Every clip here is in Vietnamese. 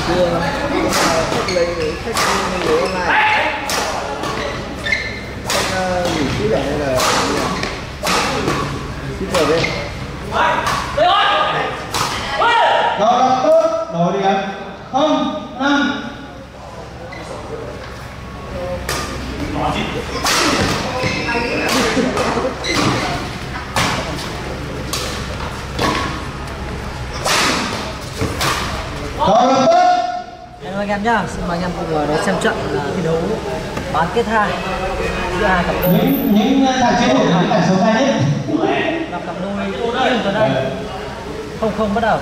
chưa khách lấy khách lấy online khách gửi ship hay là shipper đây Cầu lập tốt đổi điểm 0-5. Cầu lập tốt. Hello anh em nhá, xin mời anh em cùng đón xem trận thi đấu bán kết 2 giữa hai cặp đôi. Những thằng chơi thủ những thằng số 2 nhất. Gặp cặp đôi Yên Tuấn Anh 0-0 bắt đầu.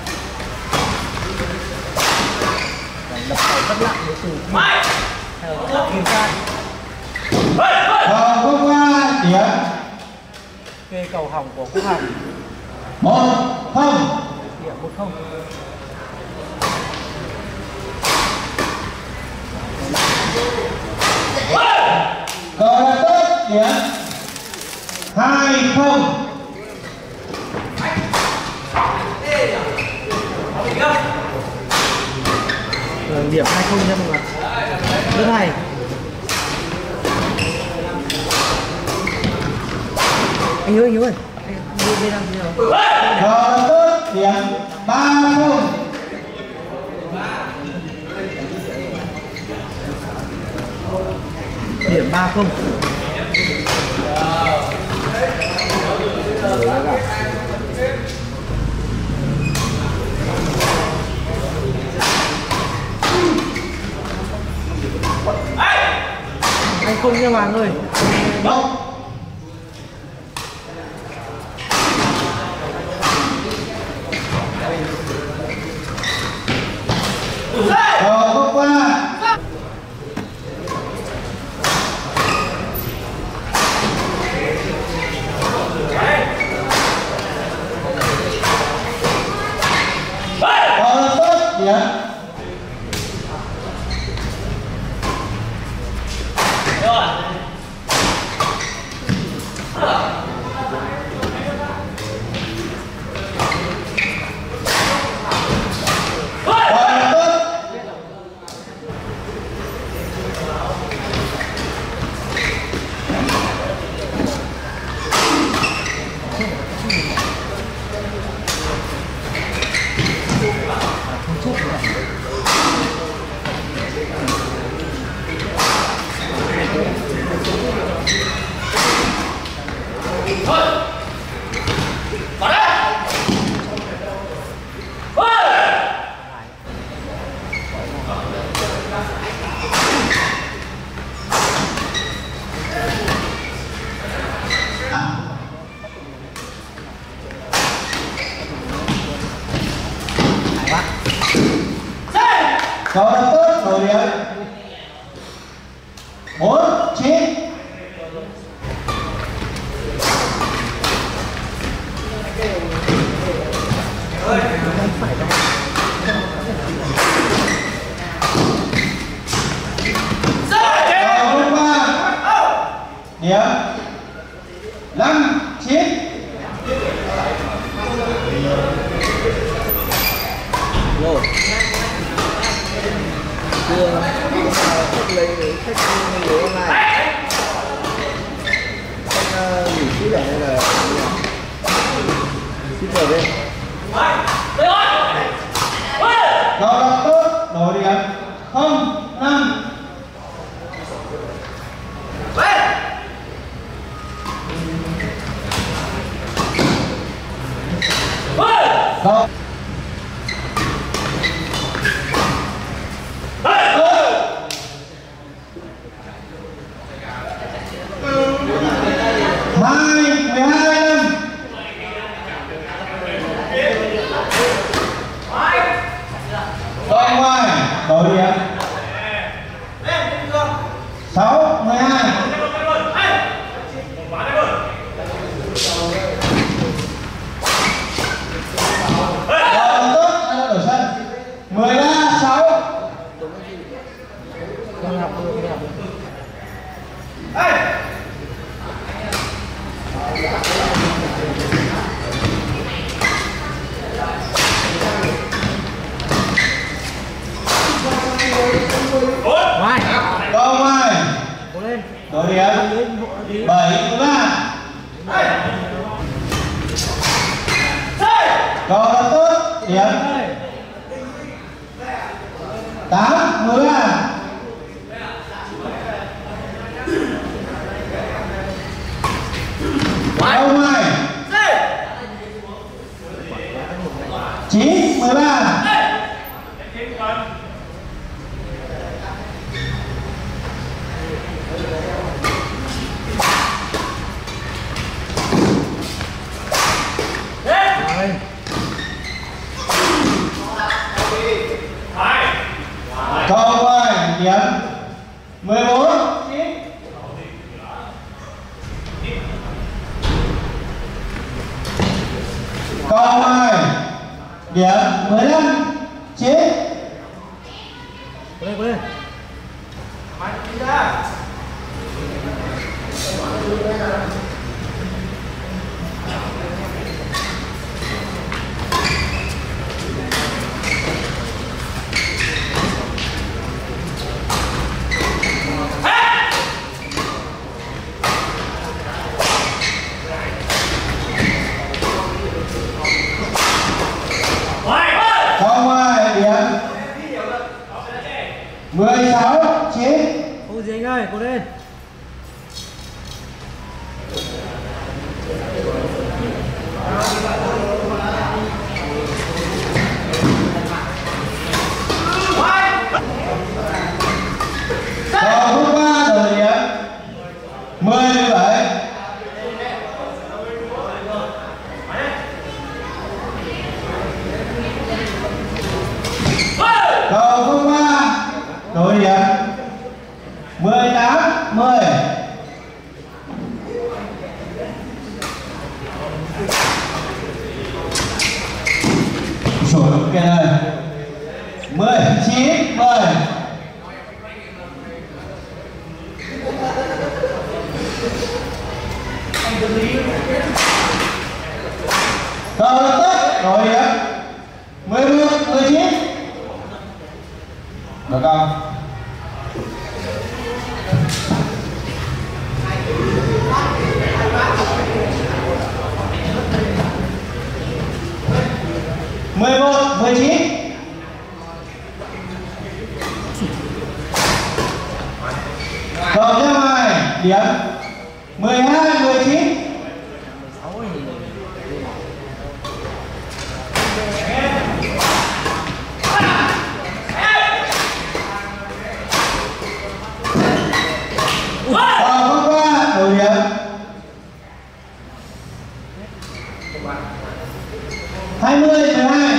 Lập cầu rất nặng với từ theo Kim Cang. Cầu không qua điểm. Kê cầu hỏng của Quốc Hồng 1-0. điểm 1-0. Cầu lập tốt điểm 2-0. Điểm 2-0 nha mọi người. Rất hay. Anh Hiếu ơi, anh đi làm gì rồi? Cầu lập tốt điểm 3-0. Điểm 3-0. Anh không nha Hoàng ơi. Không. Cầu không qua. Cầu tốt điểm 4-9. Điểm 5-9. rồi chưa khách lấy khách lấy online khách gửi ship hay là shipper đây Cầu lập tốt đổi điểm 0-5. Cầu đổi điểm 6-12. Tốt anh đổi sân 13-6. Ngoài. Câu ngoài. Cố lên. Đội điểm 7-13. Câu là tốt. Điểm 8-13. Câu ngoài 9-13. Câu ngoài điểm 14-9. Câu ngoài điểm 15-9. Cố lên, cố lên. Câu ngoài điểm 16-9. Không gì anh ơi, cố lên. Câu thứ 3 đội điểm 10-17. Câu thứ 3 đội điểm 18-10. Rồi ok đây 19-10. Câu lập tức đội điểm 11-19. Được không? Mười một 19. Câu thứ hai điểm 12-19. Câu thứ ba đội điểm 20-12.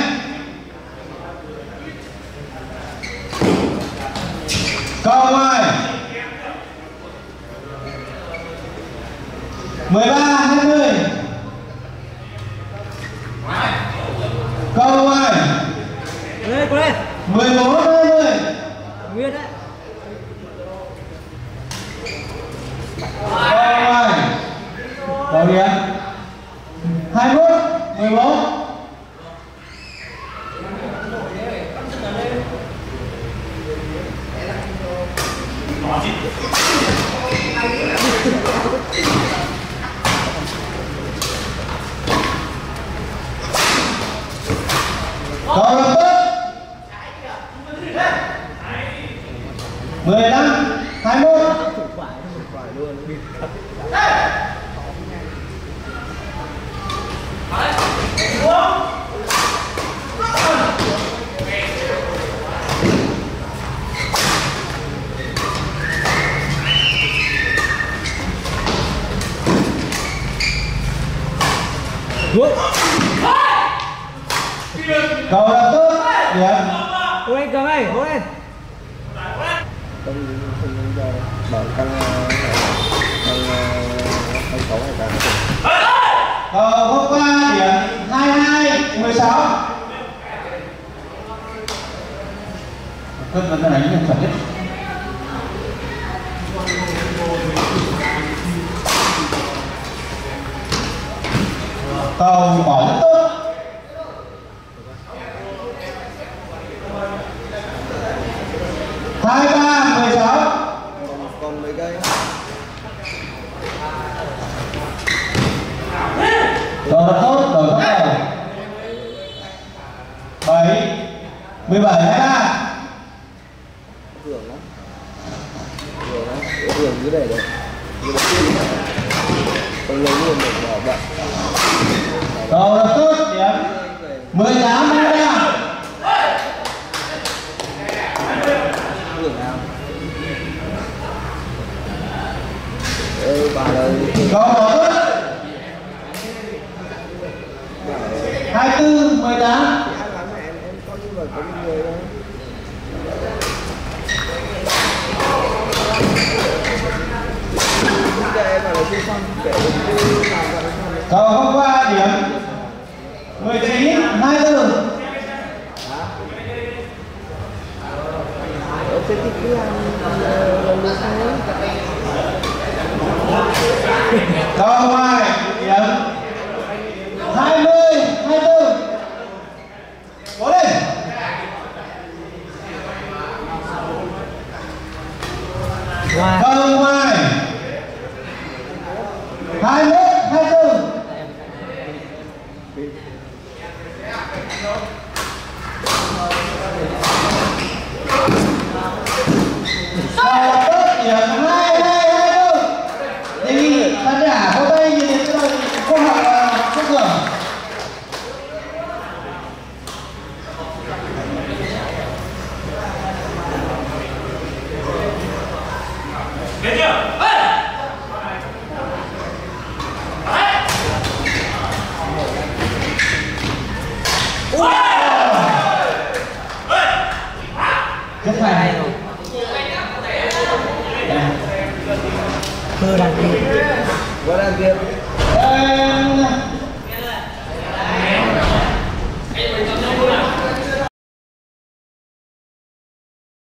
Câu ngoài 13-20. Câu ngoài Cố lên, cố lên. 14-20. Nguyên đấy. Câu ngoài đội điểm 21-14. Câu lập tức 15-21. Câu lập tức điểm Cố lên Cường ơi, cố lên. Bảo căn sáu hay cả. câu thứ ba điểm 22-16. Cất vẫn đánh được chuẩn nhất. Cầu bỏ rất tốt. Cầu rất tốt, đổi bắt đầu. 7 17 23. Hưởng lắm. Hưởng dưới đây đấy. Còn lấy luôn được bỏ bận. Cầu rất tốt, điểm 18 23. Hưởng nào? Bà ơi. Cầu bỏ tốt. 24 18. Em con như vậy có một người đâu. Để mà lấy xong để làm vậy xong. Cầu không qua điểm 19 24. Thế thì cứ làm lần sau. Cầu ngoài điểm 20 24. Cố lên. Ngoài Cầu ngoài 21 24. Cầu tốt điểm 22 24. Đề nghị khán giả có tay nhìn đến cái câu hỏi xuất thưởng. Rất hay hay. rồi. Cơ đàn kia. Có đang kia.